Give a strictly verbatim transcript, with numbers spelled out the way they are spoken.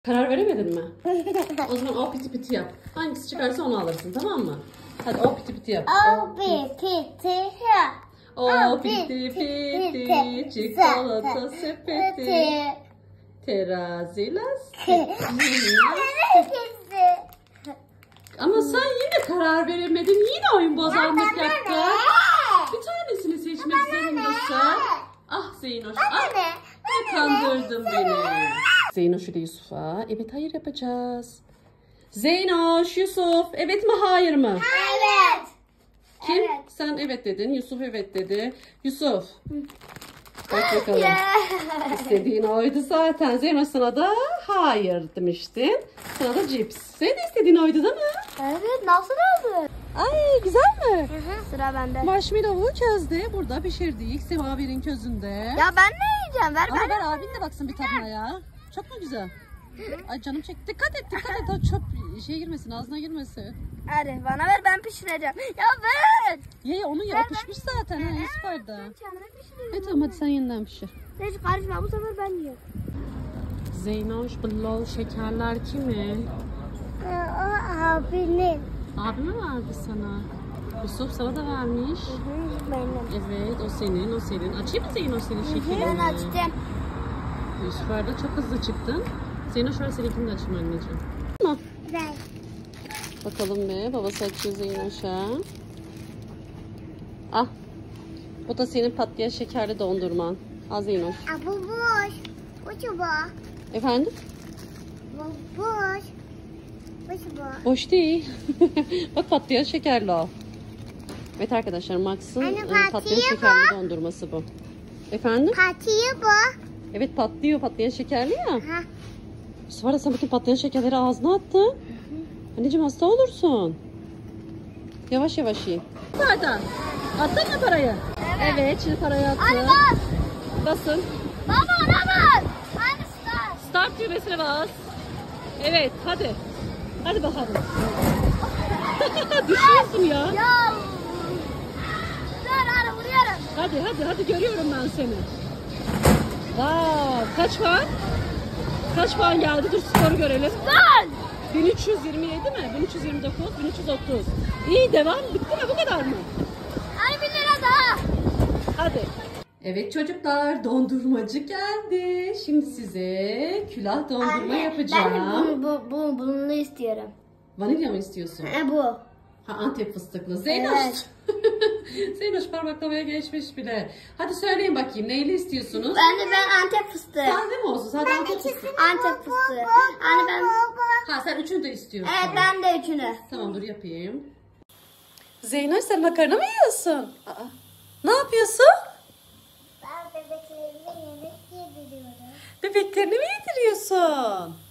Karar veremedin mi? O zaman o piti piti yap. Hangisi çıkarsa onu alırsın, tamam mı? Hadi o piti piti yap. O piti yap. O piti piti çikolata sepeti. Terazi lastik. Ama sen yine karar veremedin. Yine oyun bozanlık yaptın. Bir tanesini seçmek zorundasın. Ah Zeynoş. Ah, ne kandırdın beni. Zeynoş ile Yusuf'a evet hayır yapacağız. Zeynoş, Yusuf evet mi hayır mı? Evet. Kim? Evet. Sen evet dedin. Yusuf evet dedi. Yusuf. Bak bakalım. İstediğin oydu zaten. Zeynoş sana da hayır demiştin. Sana da cips. Senin de istediğin oydu değil mi? Evet, nasıl oldu? Ay güzel mi? Hı hı, sıra bende. Marshmallow'u közde. Burada pişirdik. Sevaver'in közünde. Ya ben ne yiyeceğim? Ver Ama ben. ver abin de baksın bir tadına ya. Çok mu güzel? Ay canım çek. Dikkat et dikkat et. O çöp şeye girmesin, ağzına girmesin. Hadi bana ver, ben pişireceğim. Ya ver. Ye onu ye. O pişmiş zaten. Ha, Yusuf'da. Ben kendime pişireyim. Evet tamam hadi sen yeniden pişir. Hiç karışma, bu sefer ben yiyorum. Zeynoş, bu lol şekerler kimin? O abinin. Abime verdi sana. Yusuf sana da vermiş. Benim. Evet o senin, o senin. Açayım mı Zeynoş senin şekerini? Ben açtım. Yusuf'da çok hızlı çıktın. Zeynoş şöyle seninkini de açayım anneciğim. Tamam. Ver. Bakalım be, babası açıyor Zeynoş'a. Ah, bu da senin patlayan şekerli dondurman. Al Zeynoş. Aa, bu boş. Bu çubuğu. Efendim? Bu boş. Bu çubuğu. Boş değil. Bak patlayan şekerli o. Evet arkadaşlar, Max'ın Anne, e, patlıyor patlayan şekerli dondurması bu. Efendim? Patiği bu. Evet patlıyor, patlayan şekerli ya. Ha. Bu sefer de sen bütün patlayan şekerleri ağzına attın. Anneciğim hasta olursun. Yavaş yavaş yiyin. Zaten. Attın mı parayı? Evet. Evet, şimdi parayı attın. Hadi bas. Basın. Baba ne var? Hadi start. Start düğmesine bas. Evet, hadi. Hadi bakalım. Düşüyorsun ya. Ya. Dur hadi vuruyorum. Hadi hadi hadi görüyorum ben seni. Wow, kaç puan? Kaç puan geldi? Dur skoru görelim. Dur. bin üç yüz yirmi yedi mi? bin üç yüz yirmi dokuz, bin üç yüz otuz. İyi devam. Bitti mi? Bu kadar mı? Hadi bir lira daha. Hadi. Evet çocuklar, dondurmacı geldi. Şimdi size külah dondurma yapacağım. Ben bu, bu, bunu istiyorum. Vanilya mı istiyorsun? E bu. Ha, Antep fıstıklı. Zeynoş. Evet. Zeynoş parmaklamaya geçmiş bile. Hadi söyleyin bakayım, neyli istiyorsunuz? Ben de ben Antep fıstığı. Sade mi olsun? Sade Antep fıstığı. Antep fıstığı. Hani ben. Ha sen üçünü de istiyorsun. Evet ben de üçünü. Tamam dur yapayım. Zeynoş sen makarna mı yiyorsun? Aa, ne yapıyorsun? Ben bebeklerime yemek yediriyorum. Bebeklerini mi yediriyorsun?